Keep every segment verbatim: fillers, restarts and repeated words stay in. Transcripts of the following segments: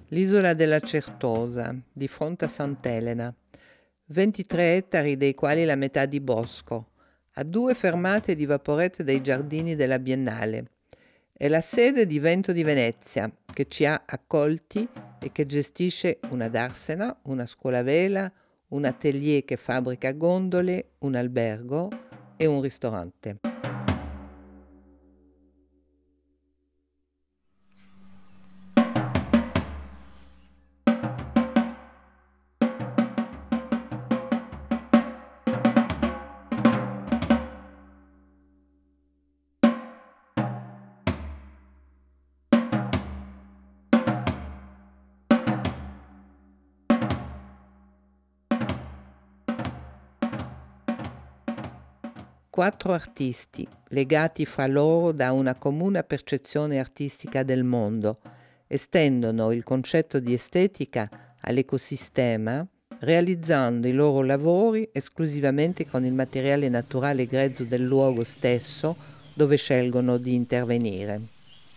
L'isola della Certosa, di fronte a Sant'Elena, ventitré ettari dei quali la metà di bosco, a due fermate di vaporette dei giardini della Biennale. È la sede di Vento di Venezia, che ci ha accolti e che gestisce una darsena, una scuola vela, un atelier che fabbrica gondole, un albergo e un ristorante. Quattro artisti, legati fra loro da una comune percezione artistica del mondo, estendono il concetto di estetica all'ecosistema, realizzando i loro lavori esclusivamente con il materiale naturale grezzo del luogo stesso dove scelgono di intervenire.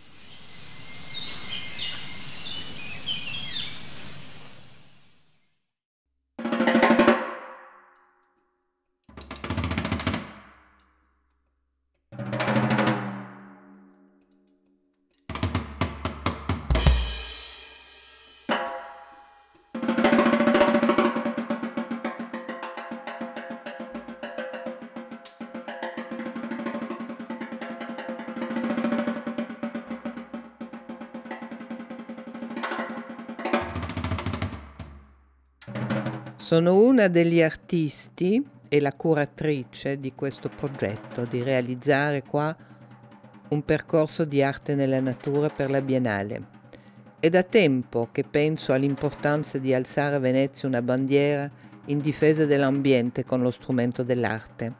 Sono una degli artisti e la curatrice di questo progetto, di realizzare qua un percorso di arte nella natura per la Biennale. È da tempo che penso all'importanza di alzare a Venezia una bandiera in difesa dell'ambiente con lo strumento dell'arte.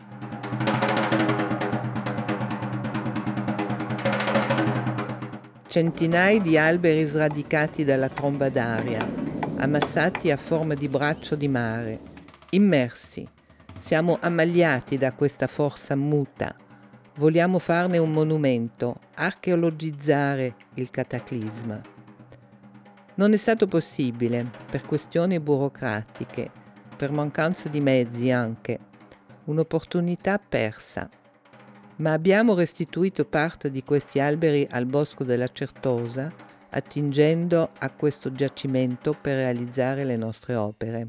Centinaia di alberi sradicati dalla tromba d'aria, ammassati a forma di braccio di mare, immersi. Siamo ammaliati da questa forza muta. Vogliamo farne un monumento, archeologizzare il cataclisma. Non è stato possibile, per questioni burocratiche, per mancanza di mezzi anche, un'opportunità persa. Ma abbiamo restituito parte di questi alberi al Bosco della Certosa, attingendo a questo giacimento per realizzare le nostre opere.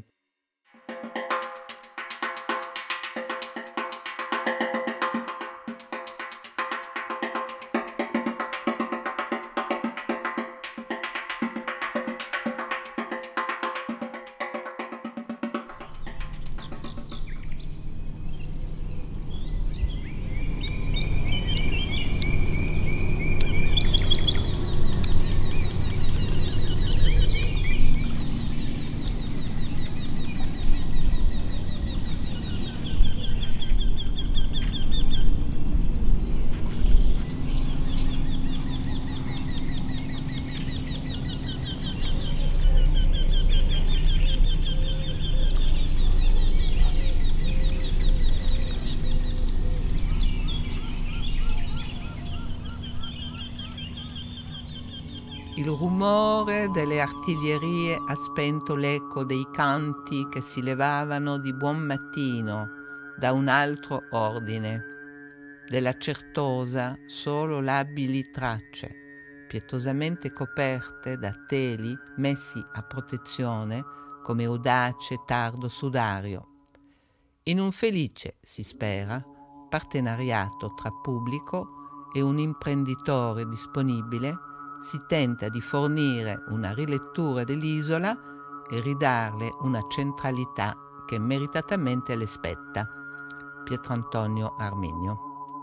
Il rumore delle artiglierie ha spento l'eco dei canti che si levavano di buon mattino da un altro ordine. Della Certosa solo labili tracce, pietosamente coperte da teli messi a protezione come audace tardo sudario. In un felice, si spera, partenariato tra pubblico e un imprenditore disponibile, si tenta di fornire una rilettura dell'isola e ridarle una centralità che meritatamente le spetta. Pietrantonio Arminio.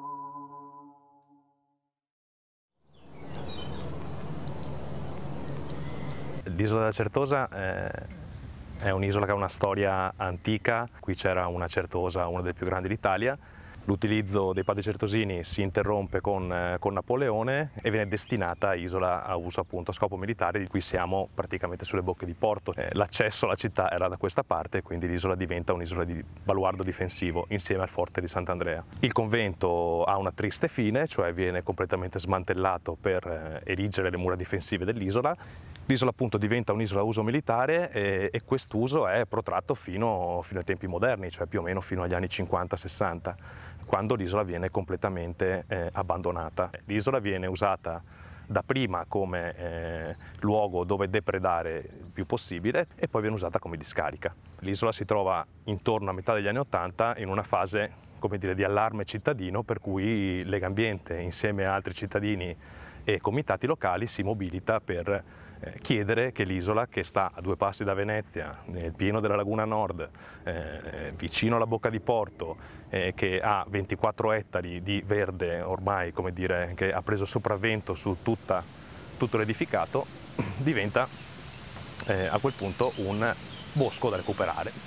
L'isola della Certosa eh, è un'isola che ha una storia antica. Qui c'era una certosa, una delle più grandi d'Italia. L'utilizzo dei padri certosini si interrompe con, eh, con Napoleone e viene destinata a isola a uso appunto a scopo militare. Qui siamo praticamente sulle bocche di porto. Eh, l'accesso alla città era da questa parte, quindi l'isola diventa un'isola di baluardo difensivo insieme al forte di Sant'Andrea. Il convento ha una triste fine, cioè viene completamente smantellato per eh, erigere le mura difensive dell'isola. L'isola appunto diventa un'isola a uso militare e, e quest'uso è protratto fino, fino ai tempi moderni, cioè più o meno fino agli anni cinquanta sessanta, quando l'isola viene completamente eh, abbandonata. L'isola viene usata dapprima come eh, luogo dove depredare il più possibile e poi viene usata come discarica. L'isola si trova intorno a metà degli anni ottanta in una fase, come dire, di allarme cittadino, per cui Legambiente insieme a altri cittadini e comitati locali si mobilita per eh, chiedere che l'isola, che sta a due passi da Venezia, nel pieno della Laguna Nord, eh, vicino alla bocca di porto, eh, che ha ventiquattro ettari di verde ormai, come dire, che ha preso sopravvento su tutta, tutto l'edificato, diventa eh, a quel punto un bosco da recuperare.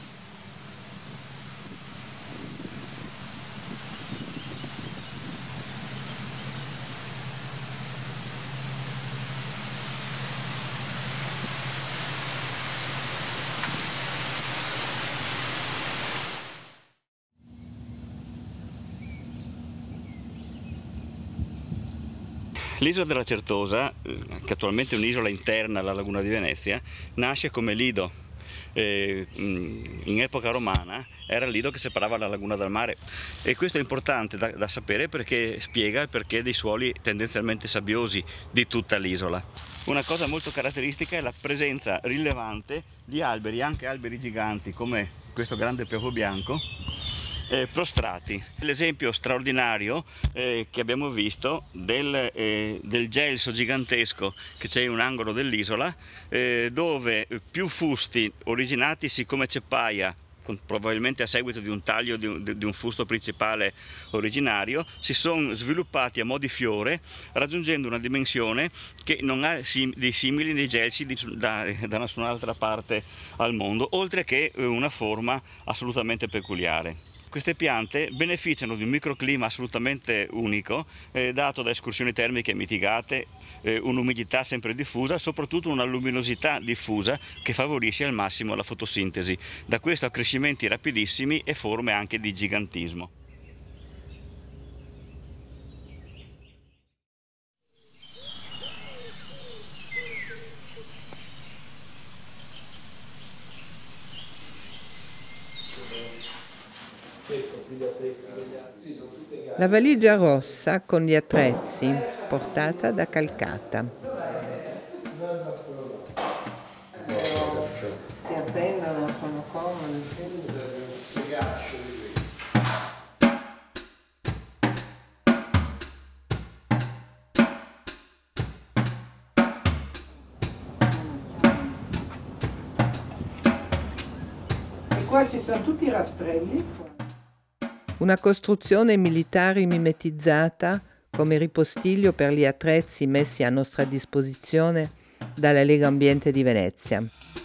L'isola della Certosa, che attualmente è un'isola interna alla Laguna di Venezia, nasce come lido. Eh, in epoca romana era il lido che separava la laguna dal mare, e questo è importante da, da sapere, perché spiega il perché dei suoli tendenzialmente sabbiosi di tutta l'isola. Una cosa molto caratteristica è la presenza rilevante di alberi, anche alberi giganti come questo grande pepo bianco, Eh, prostrati. L'esempio straordinario eh, che abbiamo visto del, eh, del gelso gigantesco che c'è in un angolo dell'isola, eh, dove più fusti originatisi come ceppaia, probabilmente a seguito di un taglio di un, di un fusto principale originario, si sono sviluppati a mo' di fiore, raggiungendo una dimensione che non ha sim dei simili nei gelsi di, da, da nessun'altra parte al mondo, oltre che una forma assolutamente peculiare. Queste piante beneficiano di un microclima assolutamente unico, eh, dato da escursioni termiche mitigate, eh, un'umidità sempre diffusa, soprattutto una luminosità diffusa che favorisce al massimo la fotosintesi. Da questo a crescimenti rapidissimi e forme anche di gigantismo. La valigia rossa con gli attrezzi, portata da Calcata. Si appendono, sono comodi. E qua ci sono tutti i rastrelli. Una costruzione militare mimetizzata come ripostiglio per gli attrezzi messi a nostra disposizione dalla Lega Ambiente di Venezia.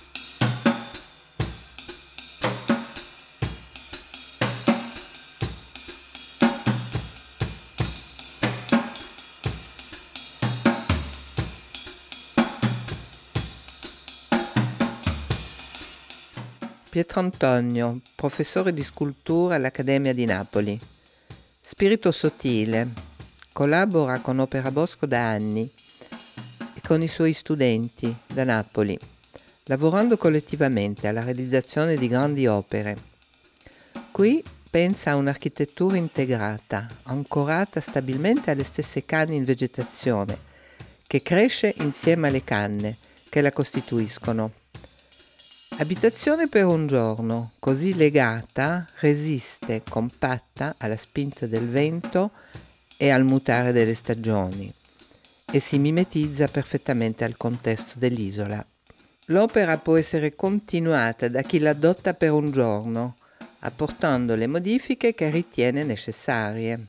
Pietro Antonio, professore di scultura all'Accademia di Napoli. Spirito sottile, collabora con Opera Bosco da anni e con i suoi studenti da Napoli, lavorando collettivamente alla realizzazione di grandi opere. Qui pensa a un'architettura integrata, ancorata stabilmente alle stesse canne in vegetazione, che cresce insieme alle canne che la costituiscono. Abitazione per un giorno, così legata, resiste compatta alla spinta del vento e al mutare delle stagioni e si mimetizza perfettamente al contesto dell'isola. L'opera può essere continuata da chi l'adotta per un giorno, apportando le modifiche che ritiene necessarie.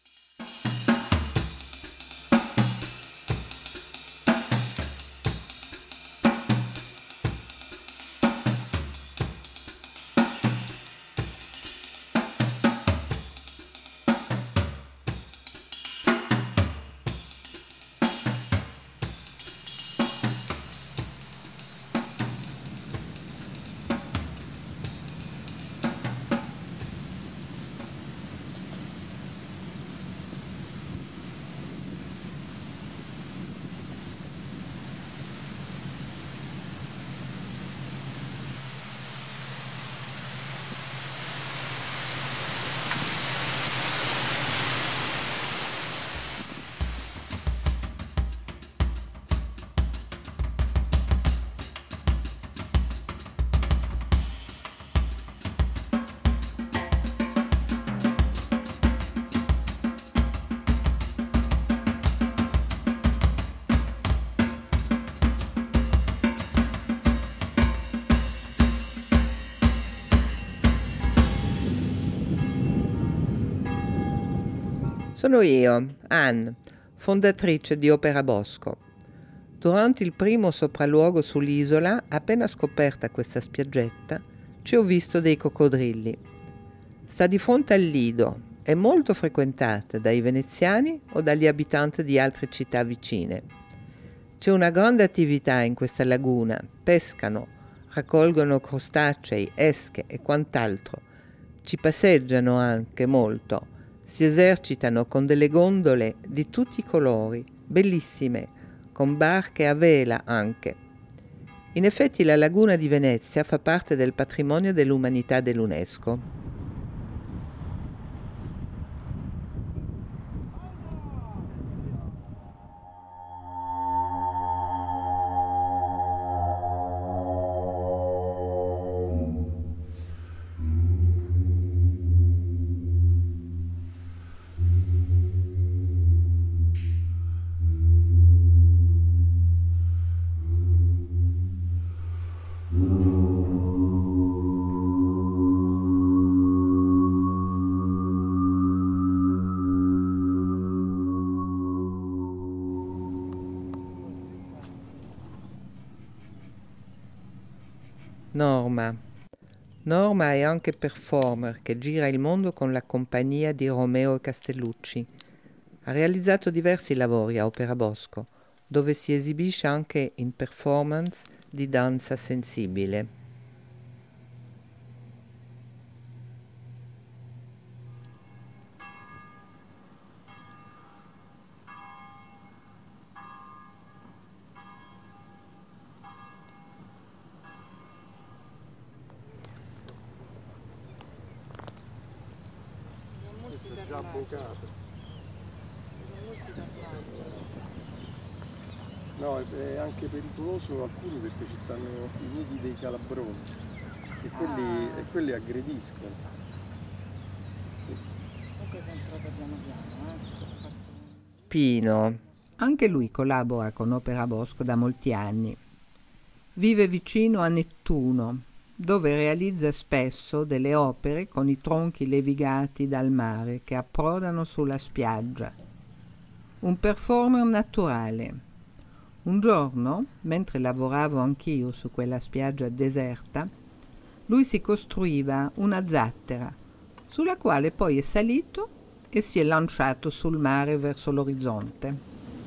Sono io, Anne, fondatrice di Opera Bosco. Durante il primo sopralluogo sull'isola, appena scoperta questa spiaggetta, ci ho visto dei coccodrilli. Sta di fronte al Lido, è molto frequentata dai veneziani o dagli abitanti di altre città vicine. C'è una grande attività in questa laguna, pescano, raccolgono crostacei, esche e quant'altro. Ci passeggiano anche molto. Si esercitano con delle gondole di tutti i colori, bellissime, con barche a vela anche. In effetti la laguna di Venezia fa parte del patrimonio dell'umanità dell'UNESCO. Norma. Norma è anche performer che gira il mondo con la compagnia di Romeo Castellucci. Ha realizzato diversi lavori a Opera Bosco, dove si esibisce anche in performance di danza sensibile. Questo è già bucato. No, è anche pericoloso alcuni perché ci stanno i nidi dei calabroni e quelli, ah. e quelli aggrediscono. Sì. Pino. Anche lui collabora con Opera Bosco da molti anni. Vive vicino a Nettuno, dove realizza spesso delle opere con i tronchi levigati dal mare che approdano sulla spiaggia. Un performer naturale. Un giorno, mentre lavoravo anch'io su quella spiaggia deserta, lui si costruiva una zattera, sulla quale poi è salito e si è lanciato sul mare verso l'orizzonte.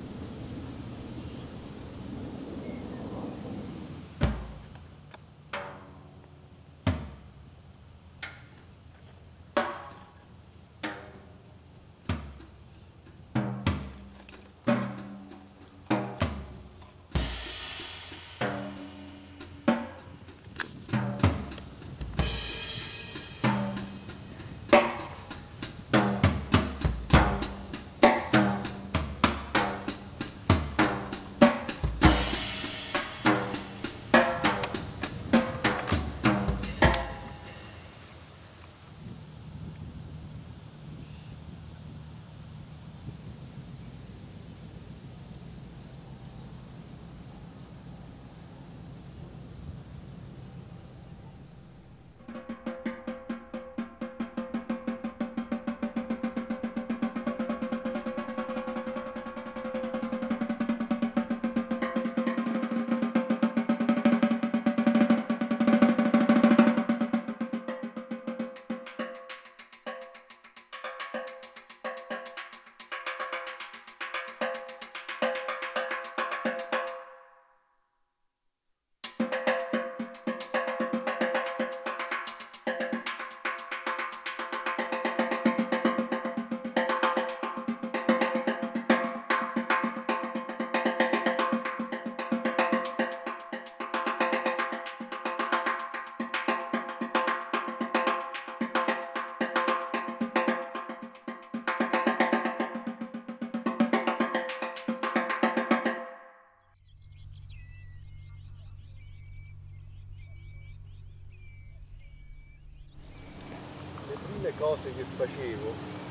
Le cose che facevo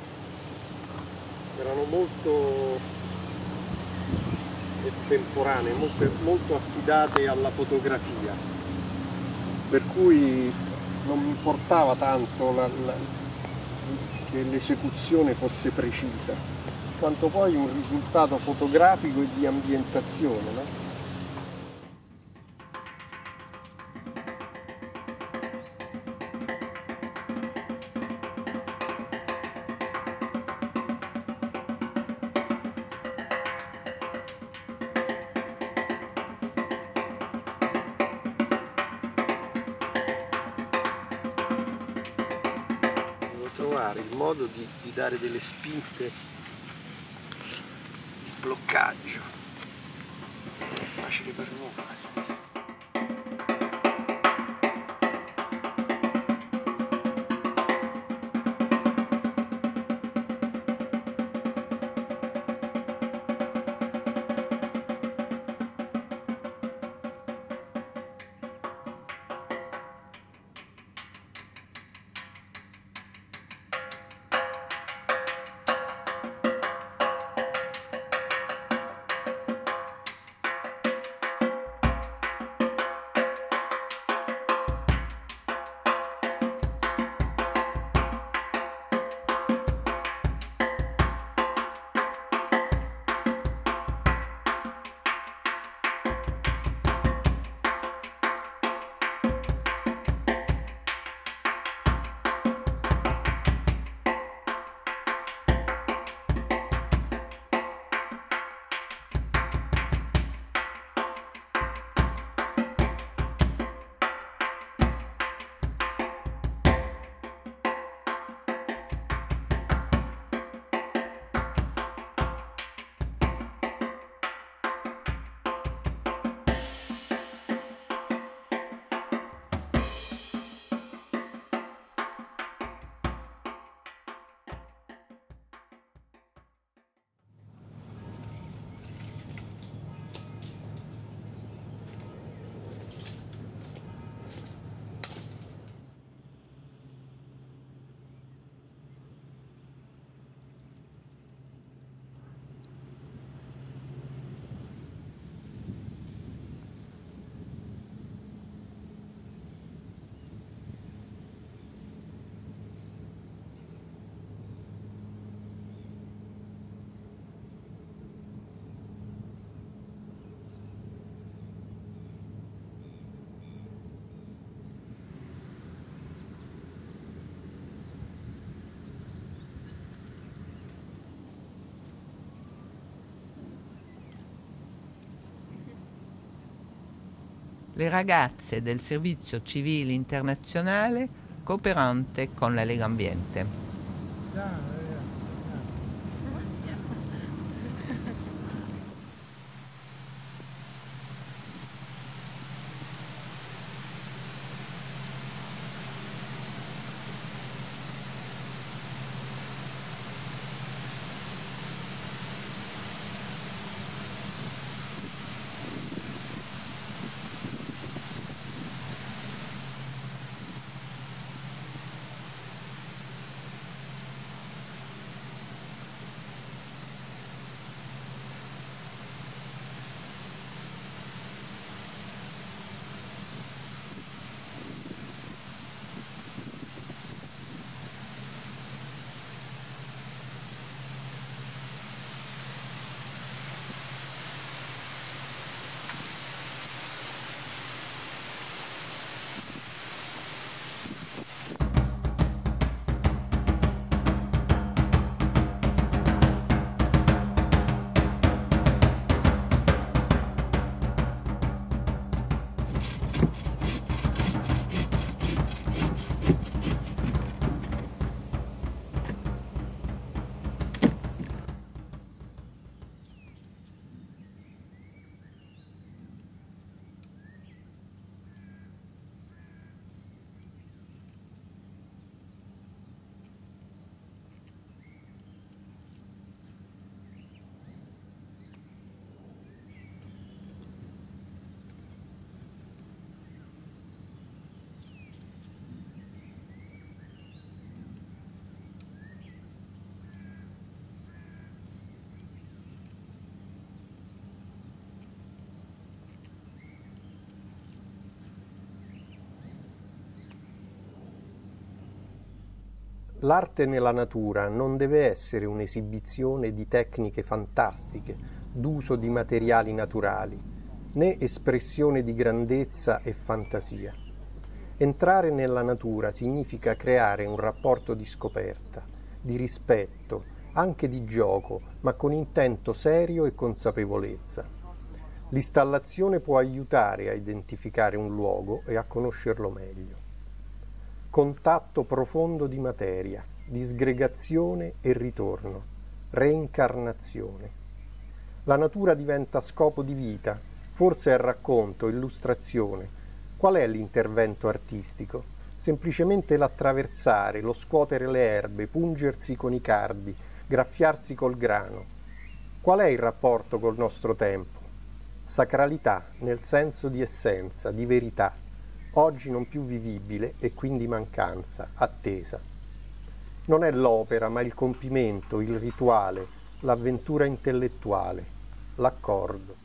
erano molto estemporanee, molto, molto affidate alla fotografia, per cui non mi importava tanto la, la, che l'esecuzione fosse precisa, quanto poi un risultato fotografico e di ambientazione, no? Trovare il modo di, di dare delle spinte di bloccaggio. Non è facile per nulla. Le ragazze del Servizio Civile Internazionale cooperante con la Lega Ambiente. L'arte nella natura non deve essere un'esibizione di tecniche fantastiche, d'uso di materiali naturali, né espressione di grandezza e fantasia. Entrare nella natura significa creare un rapporto di scoperta, di rispetto, anche di gioco, ma con intento serio e consapevolezza. L'installazione può aiutare a identificare un luogo e a conoscerlo meglio. Contatto profondo di materia, disgregazione e ritorno, reincarnazione. La natura diventa scopo di vita, forse è racconto, illustrazione. Qual è l'intervento artistico? Semplicemente l'attraversare, lo scuotere le erbe, pungersi con i cardi, graffiarsi col grano. Qual è il rapporto col nostro tempo? Sacralità nel senso di essenza, di verità. Oggi non più vivibile e quindi mancanza, attesa. Non è l'opera, ma il compimento, il rituale, l'avventura intellettuale, l'accordo.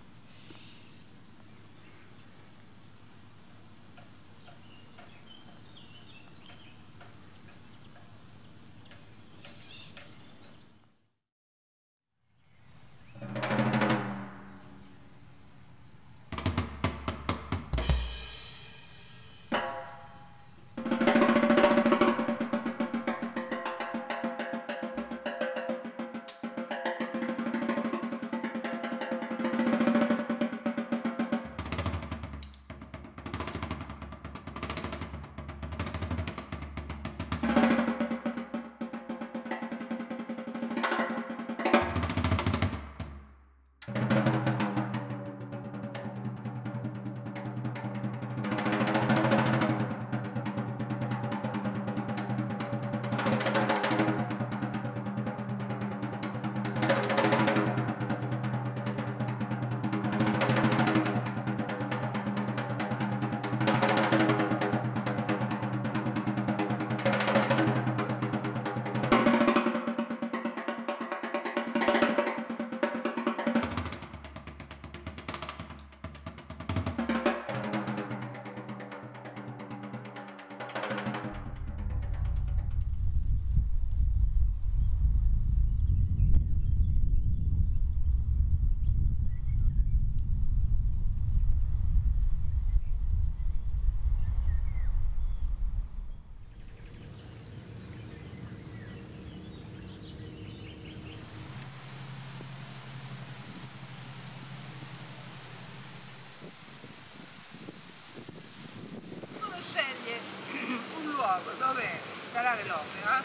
Dove installare l'opera,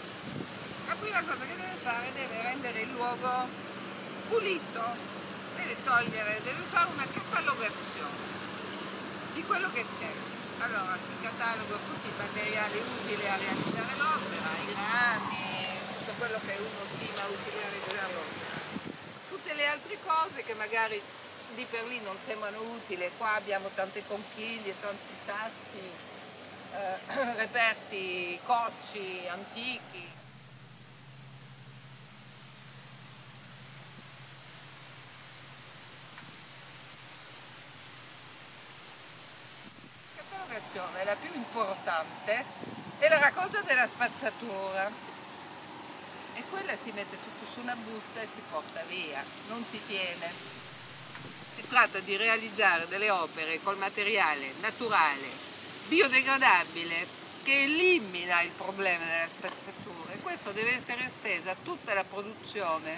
la prima cosa che deve fare deve rendere il luogo pulito, deve togliere, deve fare una catalogazione di quello che c'è. Allora si cataloga tutti i materiali utili a realizzare l'opera, i rami, tutto quello che uno stima utile a realizzare l'opera. Tutte le altre cose che magari di per lì non sembrano utili, qua abbiamo tante conchiglie, tanti sassi, Eh, reperti, cocci antichi. La catalogazione, la più importante, è la raccolta della spazzatura, e quella si mette tutto su una busta e si porta via, non si tiene. Si tratta di realizzare delle opere col materiale naturale, biodegradabile, che elimina il problema della spazzatura, e questo deve essere esteso a tutta la produzione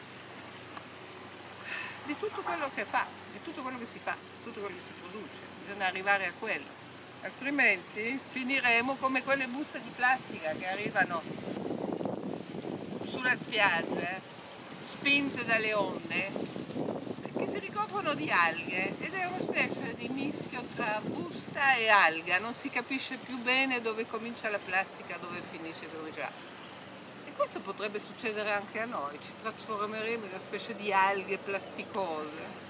di tutto quello che fa, di tutto quello che si fa, tutto quello che si produce. Bisogna arrivare a quello, altrimenti finiremo come quelle buste di plastica che arrivano sulla spiaggia, spinte dalle onde, che si ricoprono di alghe, ed è una specie di mischio tra busta e alga, non si capisce più bene dove comincia la plastica, dove finisce, dove già. E questo potrebbe succedere anche a noi, ci trasformeremo in una specie di alghe plasticose.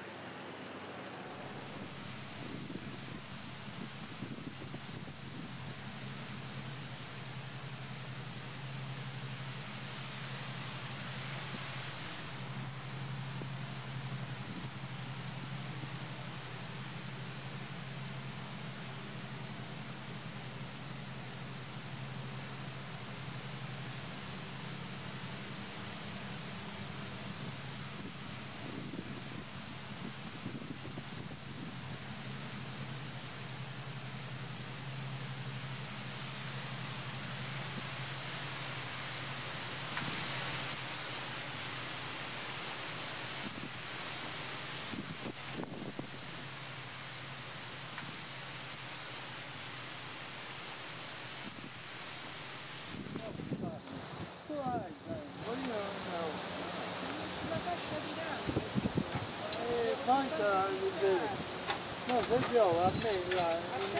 poi no, se piove a me là,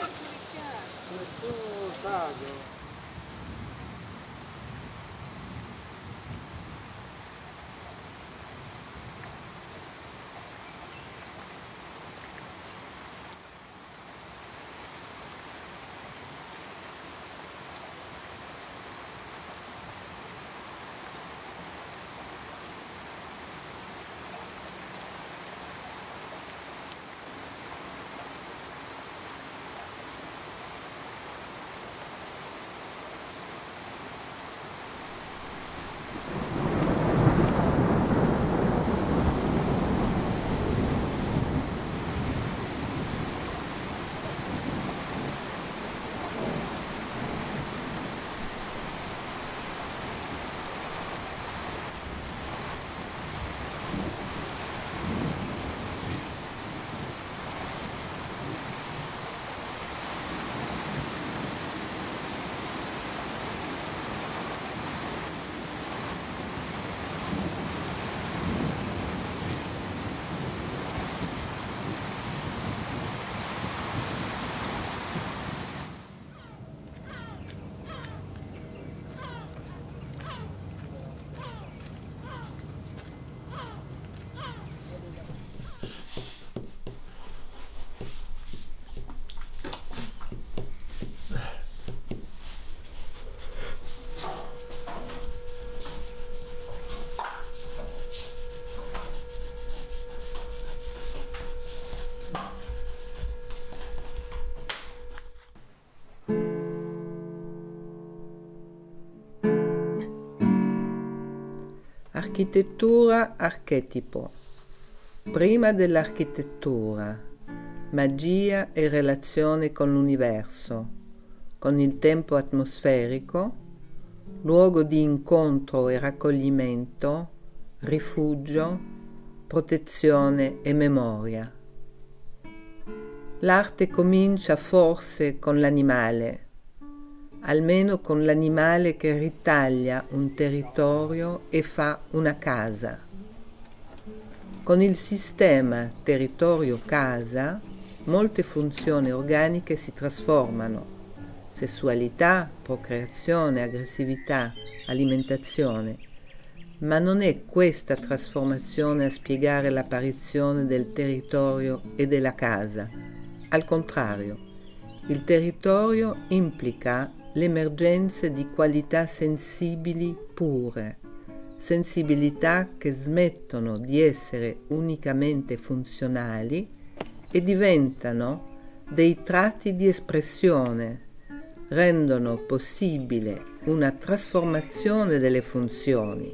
nessuno cade. Architettura archetipo. Prima dell'architettura, magia e relazione con l'universo, con il tempo atmosferico, luogo di incontro e raccoglimento, rifugio, protezione e memoria. L'arte comincia forse con l'animale, almeno con l'animale che ritaglia un territorio e fa una casa. Con il sistema territorio-casa molte funzioni organiche si trasformano: sessualità, procreazione, aggressività, alimentazione. Ma non è questa trasformazione a spiegare l'apparizione del territorio e della casa. Al contrario, il territorio implica l'emergenza di qualità sensibili pure, sensibilità che smettono di essere unicamente funzionali e diventano dei tratti di espressione, rendono possibile una trasformazione delle funzioni.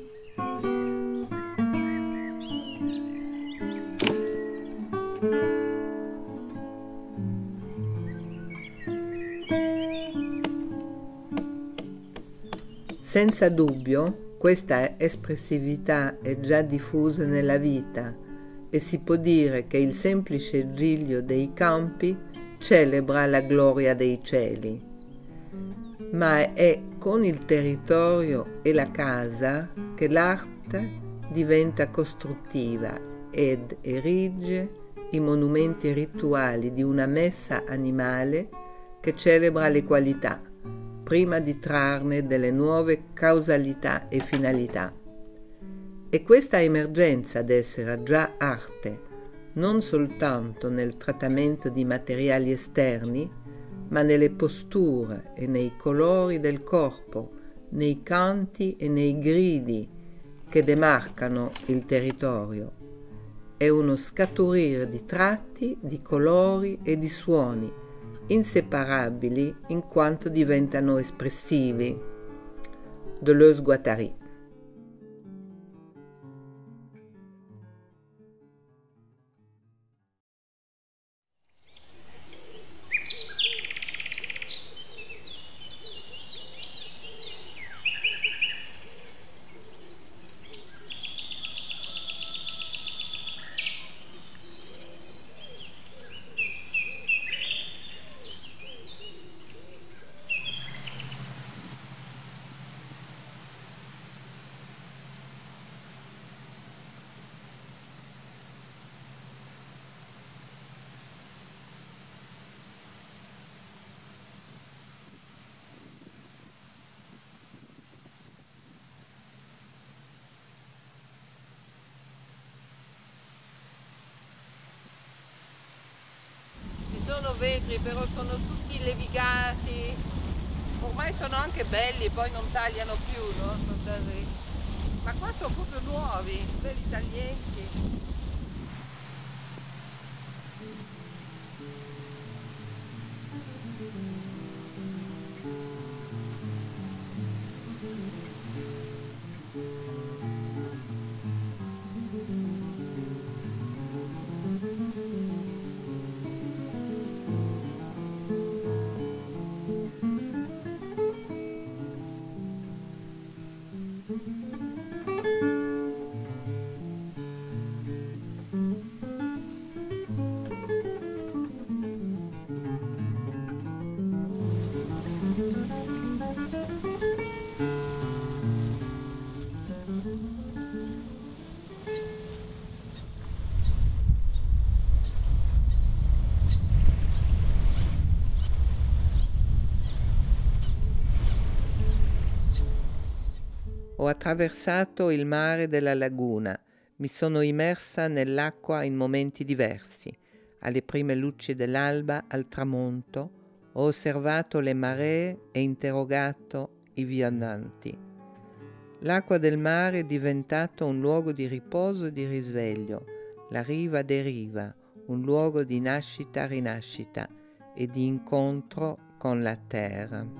Senza dubbio, questa espressività è già diffusa nella vita e si può dire che il semplice giglio dei campi celebra la gloria dei cieli. Ma è con il territorio e la casa che l'arte diventa costruttiva ed erige i monumenti rituali di una messa animale che celebra le qualità, prima di trarne delle nuove causalità e finalità. E questa emergenza d'essere già arte, non soltanto nel trattamento di materiali esterni, ma nelle posture e nei colori del corpo, nei canti e nei gridi che demarcano il territorio. È uno scaturire di tratti, di colori e di suoni, inseparabili in quanto diventano espressivi. Deleuze-Guattari. vetri, però sono tutti levigati. Ormai sono anche belli, poi non tagliano più, no? Sono così. Ma qua sono proprio nuovi, belli taglienti. Ho attraversato il mare della laguna, mi sono immersa nell'acqua in momenti diversi. Alle prime luci dell'alba, al tramonto, ho osservato le maree e interrogato i viandanti. L'acqua del mare è diventato un luogo di riposo e di risveglio, la riva deriva, un luogo di nascita-rinascita e di incontro con la terra.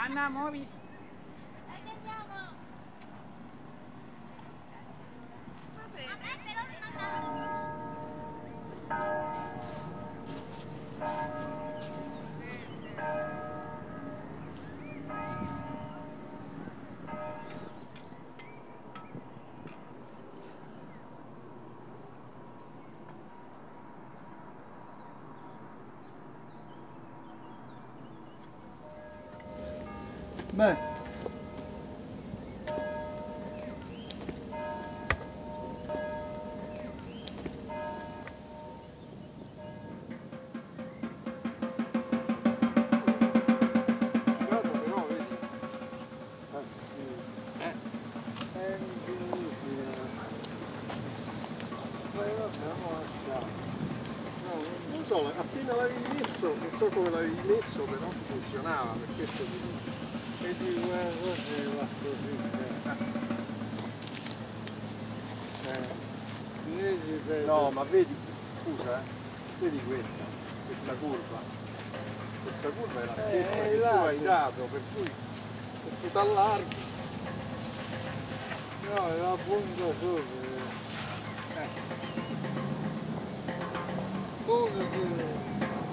Anna, muovi. Va bene. Beh. Guarda però, vedi. Ah, sì. Eh? È incredibile. Ma io abbiamo lasciato. No, non so, appena l'avevi messo, non so come l'avevi messo, però funzionava, per questo ti dico. Vedi guarda così, va così. Eh. Vedi, vedi. No, ma vedi, scusa, eh, vedi questa, questa curva. Questa curva è la stessa eh, che tu hai dato, per cui se tu t'allarghi. No, è la punta sopra. Eh. Punta sopra.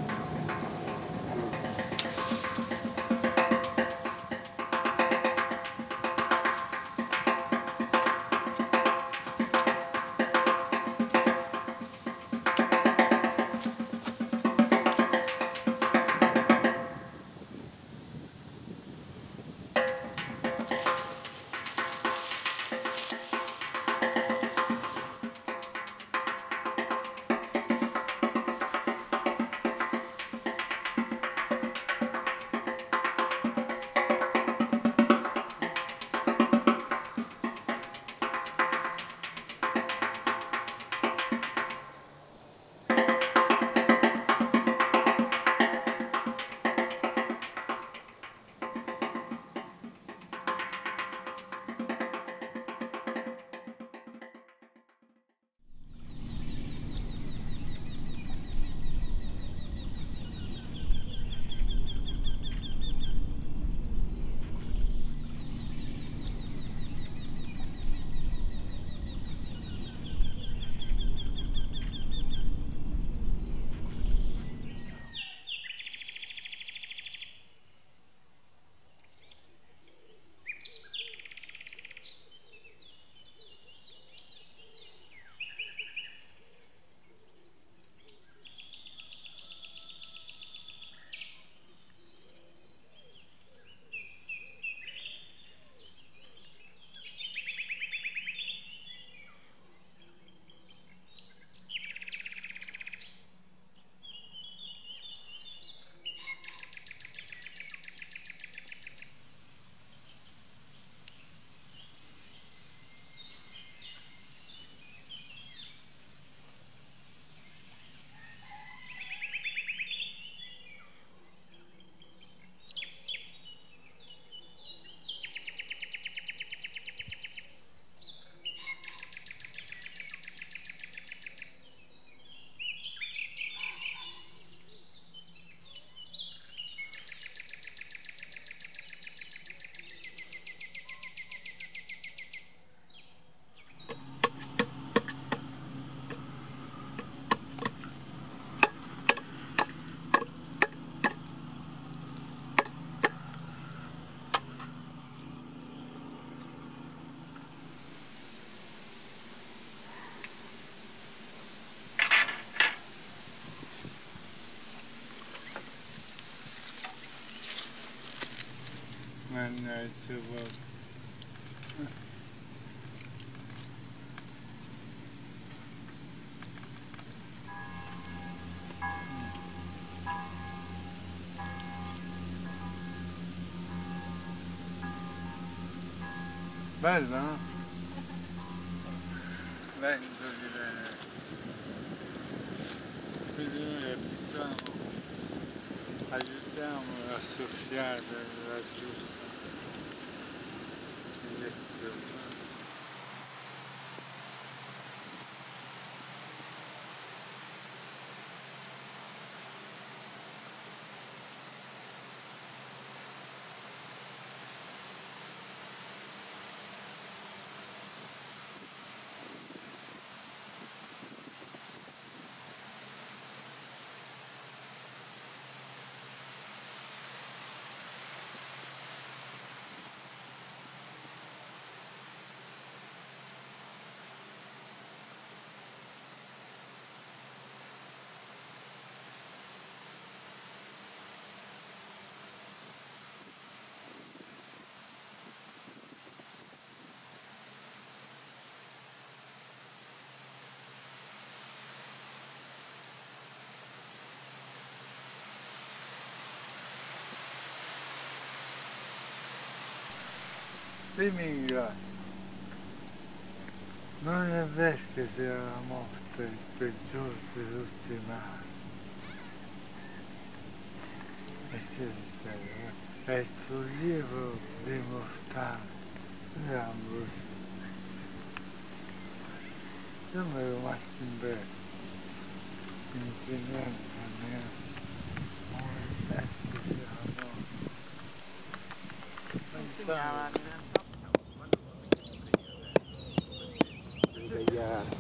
Mannaggia, guarda. Bella, no? Lento direi. Quindi noi abitiamo, aiutiamo a soffiare la giusta direzione. Leningrad. Non è vero che sia la morte il peggiore di tutti i mali. E c'è è il sollievo dei mortali. Ambrosi. Io mi ero rimasto in bene, insegnante a me, non è vero che sia la morte. Insegnava. Gagliardi.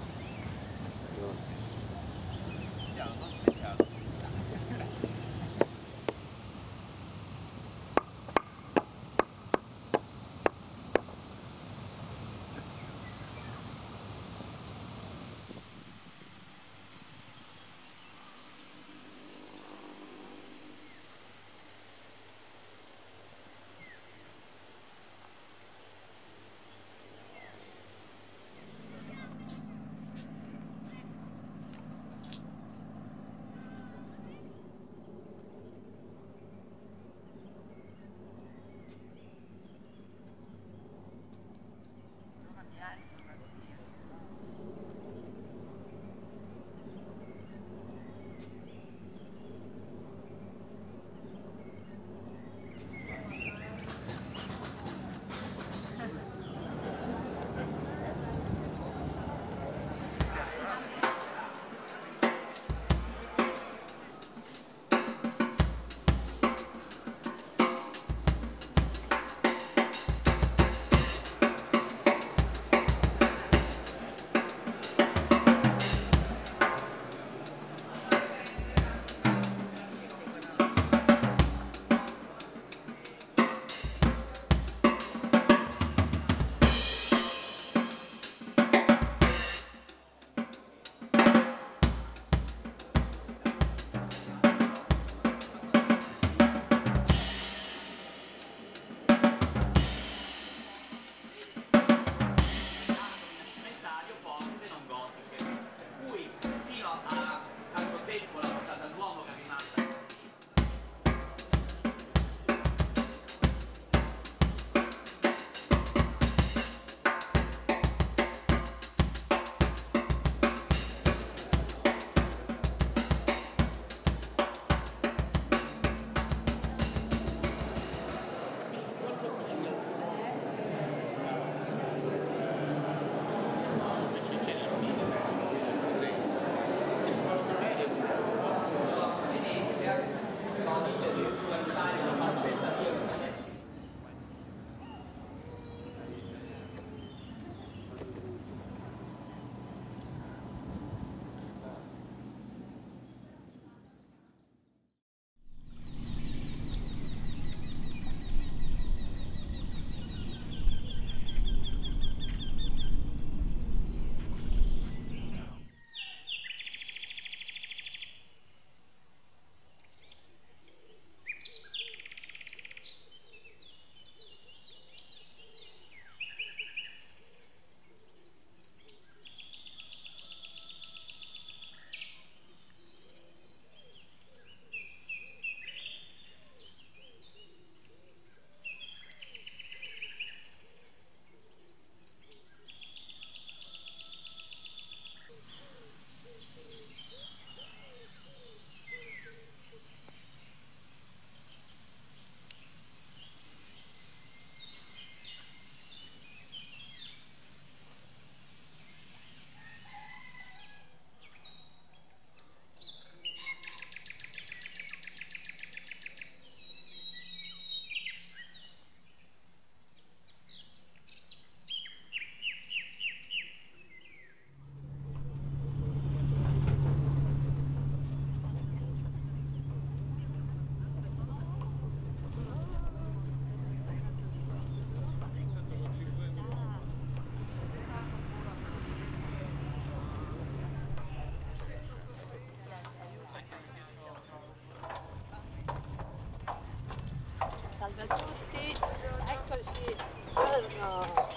Salve a tutti, eccoci, buongiorno.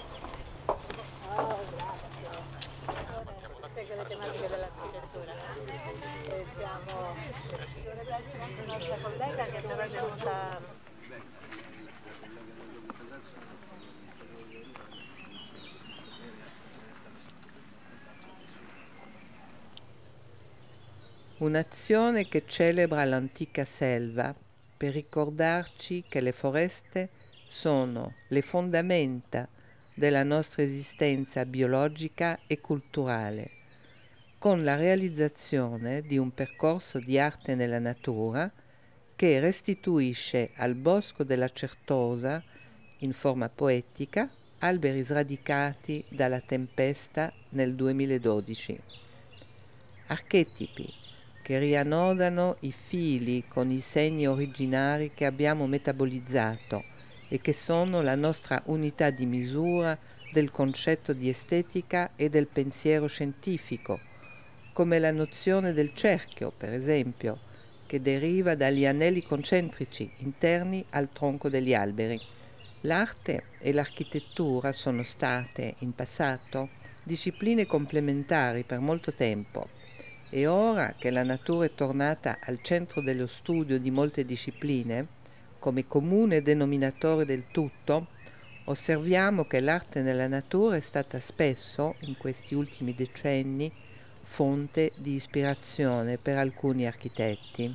Oh, grazie. Segue le tematiche dell'architettura. E siamo con la nostra collega che è venuta un'azione che celebra l'antica selva per ricordarci che le foreste sono le fondamenta della nostra esistenza biologica e culturale, con la realizzazione di un percorso di arte nella natura che restituisce al Bosco della Certosa, in forma poetica, alberi sradicati dalla tempesta nel duemiladodici. Archetipi che riannodano i fili con i segni originari che abbiamo metabolizzato e che sono la nostra unità di misura del concetto di estetica e del pensiero scientifico, come la nozione del cerchio, per esempio, che deriva dagli anelli concentrici interni al tronco degli alberi. L'arte e l'architettura sono state, in passato, discipline complementari per molto tempo e ora che la natura è tornata al centro dello studio di molte discipline, come comune denominatore del tutto, osserviamo che l'arte nella natura è stata spesso, in questi ultimi decenni, fonte di ispirazione per alcuni architetti.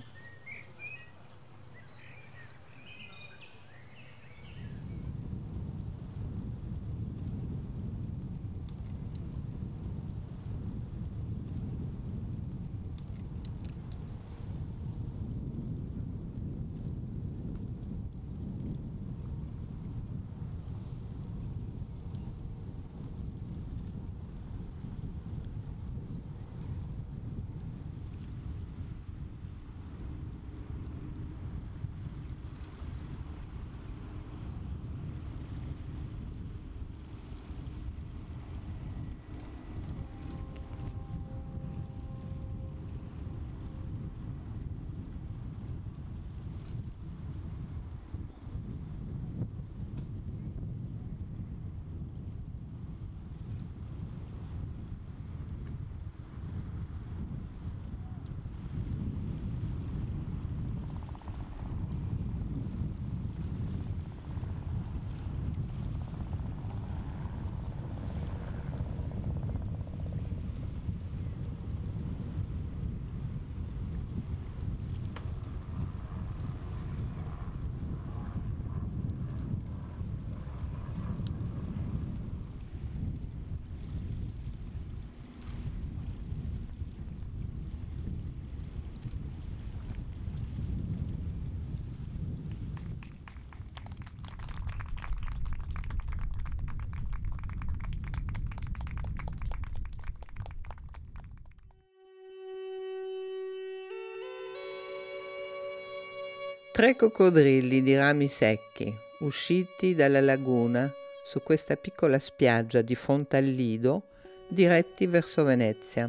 Tre coccodrilli di rami secchi, usciti dalla laguna su questa piccola spiaggia di fronte al Lido, diretti verso Venezia.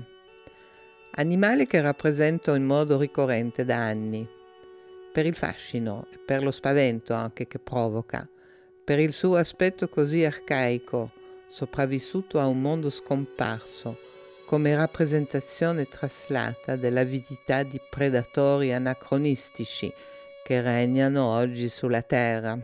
Animali che rappresento in modo ricorrente da anni, per il fascino e per lo spavento anche che provoca, per il suo aspetto così arcaico, sopravvissuto a un mondo scomparso, come rappresentazione traslata dell'avidità di predatori anacronistici che regnano oggi sulla terra.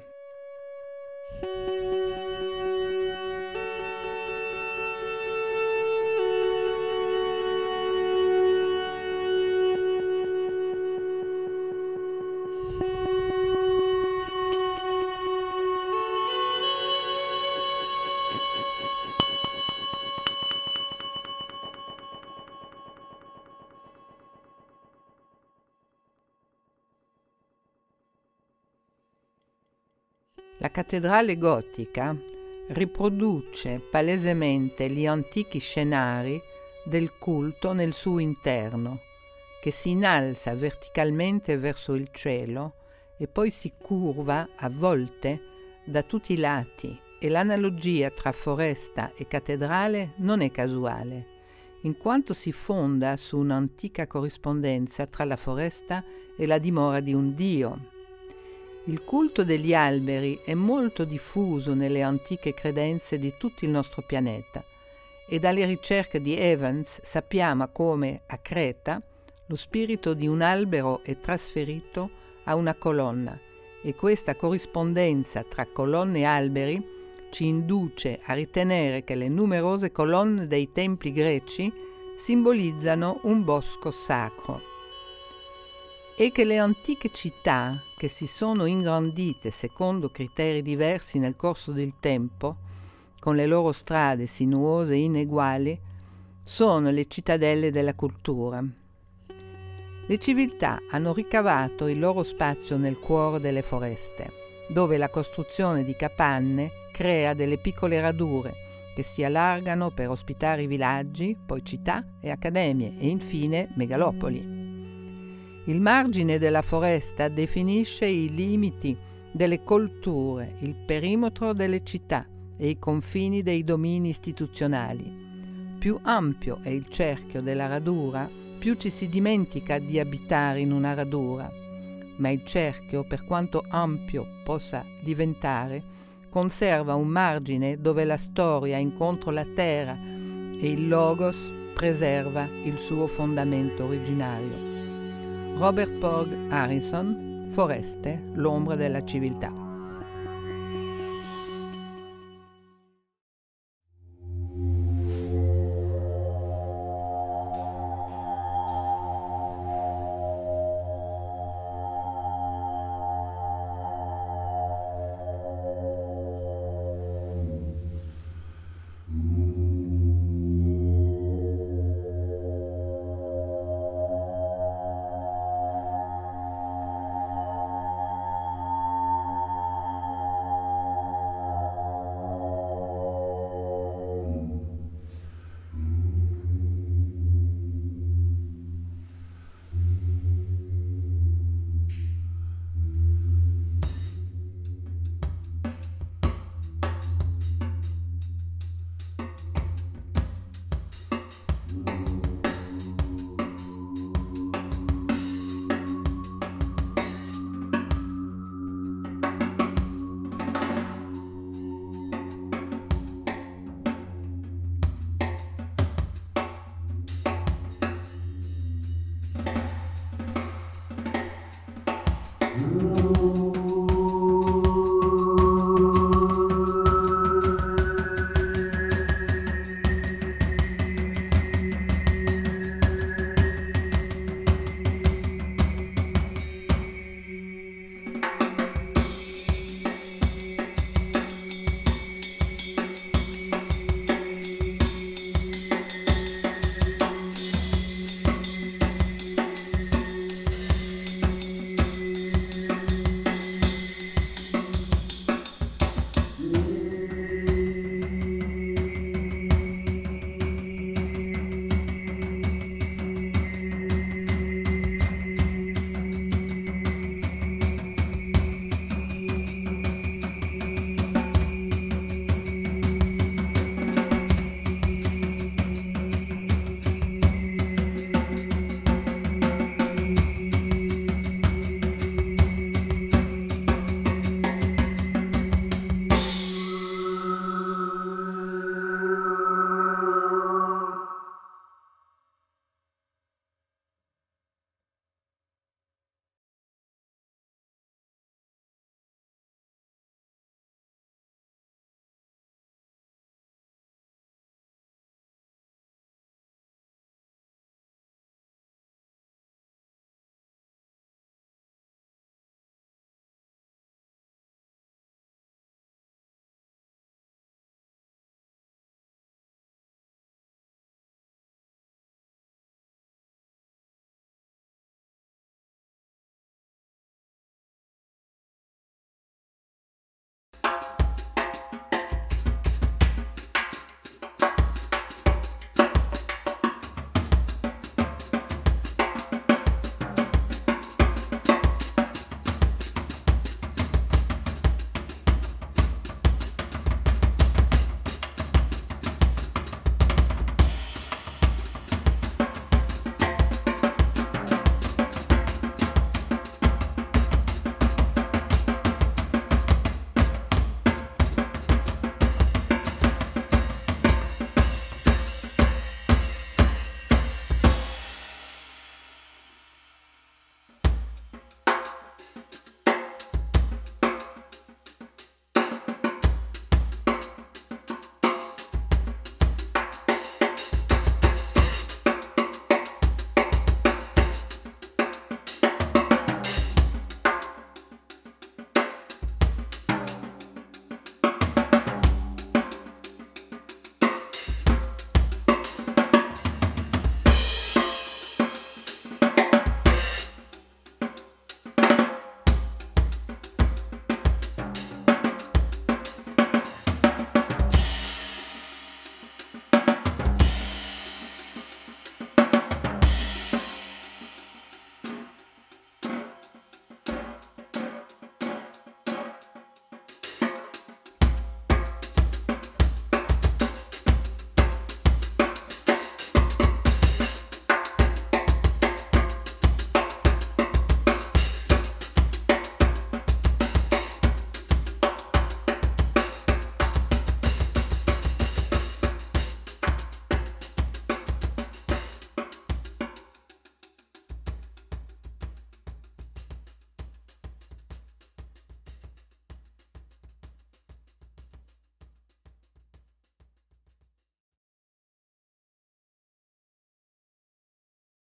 La cattedrale gotica riproduce palesemente gli antichi scenari del culto nel suo interno, che si innalza verticalmente verso il cielo e poi si curva a volte da tutti i lati, e l'analogia tra foresta e cattedrale non è casuale, in quanto si fonda su un'antica corrispondenza tra la foresta e la dimora di un dio. Il culto degli alberi è molto diffuso nelle antiche credenze di tutto il nostro pianeta e dalle ricerche di Evans sappiamo come a Creta lo spirito di un albero è trasferito a una colonna e questa corrispondenza tra colonne e alberi ci induce a ritenere che le numerose colonne dei templi greci simbolizzano un bosco sacro. è che le antiche città, che si sono ingrandite secondo criteri diversi nel corso del tempo, con le loro strade sinuose e ineguali, sono le cittadelle della cultura. Le civiltà hanno ricavato il loro spazio nel cuore delle foreste, dove la costruzione di capanne crea delle piccole radure che si allargano per ospitare i villaggi, poi città e accademie e infine megalopoli. Il margine della foresta definisce i limiti delle colture, il perimetro delle città e i confini dei domini istituzionali. Più ampio è il cerchio della radura, più ci si dimentica di abitare in una radura, ma il cerchio, per quanto ampio possa diventare, conserva un margine dove la storia incontra la terra e il logos preserva il suo fondamento originario. Robert Pogge Harrison, Foreste, l'ombra della civiltà.